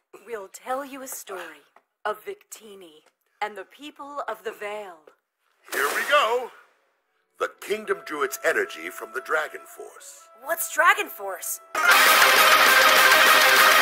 We'll tell you a story of Victini and the people of the Vale. Here we go. The kingdom drew its energy from the Dragonforce. What's Dragonforce?